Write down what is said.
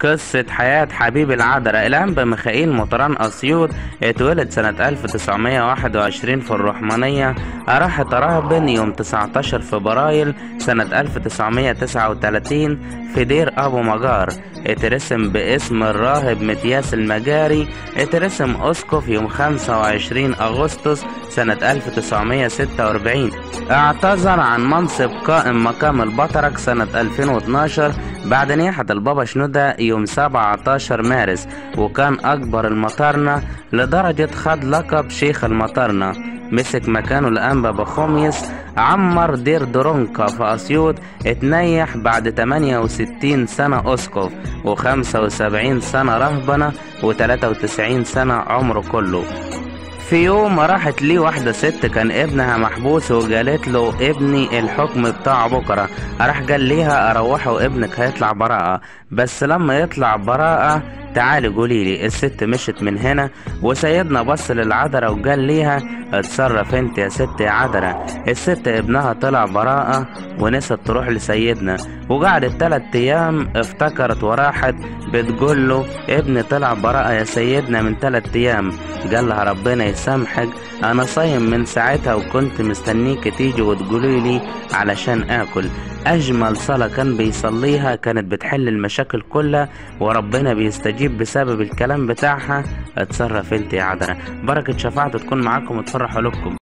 قصة حياة حبيب العذراء. الأنبا ميخائيل مطران أسيوط اتولد سنة 1921 في الرحمانية. راح تراهبن يوم 19 فبراير سنة 1939 في دير أبو مجار. اترسم باسم الراهب متياس المجاري. اترسم أسقف يوم 25 أغسطس سنة 1946. اعتذر عن منصب قائم مقام البطرك سنة 2012 بعد نياحة البابا شنودة يوم 17 مارس، وكان أكبر المطارنة لدرجة خد لقب شيخ المطارنة. مسك مكانه الأنبا بخوميس. عمر دير درونكا في أسيوط. اتنيح بعد 68 سنة أسقف و75 سنة رهبنة و93 سنة عمره كله. في يوم راحت ليه واحدة ست كان ابنها محبوس وقالت له ابني الحكم بتاع بكرة. راح قال ليها اروحه وابنك هيطلع براءة، بس لما يطلع براءة تعالي قوليلي. الست مشت من هنا وسيدنا بص للعذراء وقال ليها اتصرف انت يا ست يا عذراء. الست ابنها طلع براءة ونست تروح لسيدنا، وقعدت 3 ايام افتكرت وراحت بتقول له ابني طلع براءة يا سيدنا من 3 ايام. قال لها ربنا يسامحك، انا صايم من ساعتها وكنت مستنيك تيجي وتقولي لي علشان اكل. اجمل صلاة كان بيصليها، كانت بتحل المشاكل كلها وربنا بيستجيب بسبب الكلام بتاعها. اتصرف انت يا عذراء. بركة شفاعته تكون معاكم وتفرح قلوبكم.